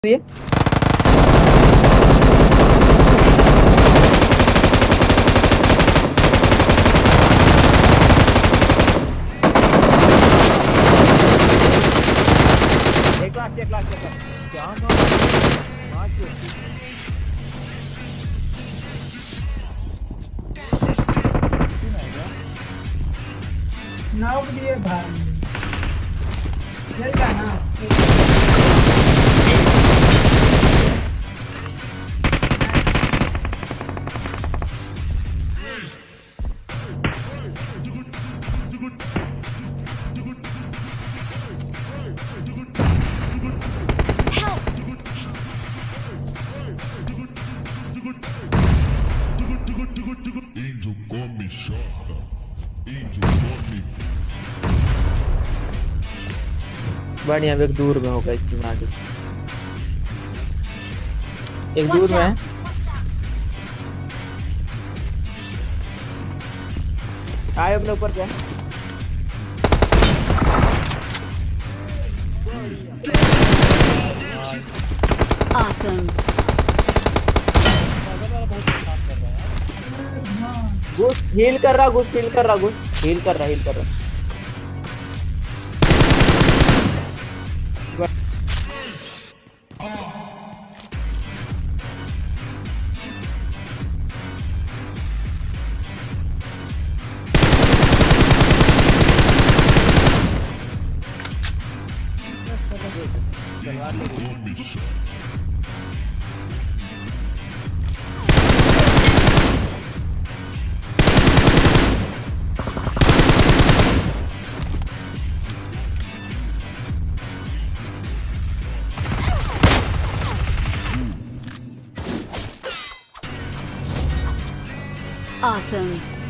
ये एक लाख क्या नाव के लिए भाई चलता ना Índio come chora. Índio come. बढ़िया एक दूर में होगा इसकी मार के एक दूर में है। आए अपने ऊपर क्या Awesome. घुस हील कर रहा घुस हील कर रहा घुस हील कर रहा Awesome.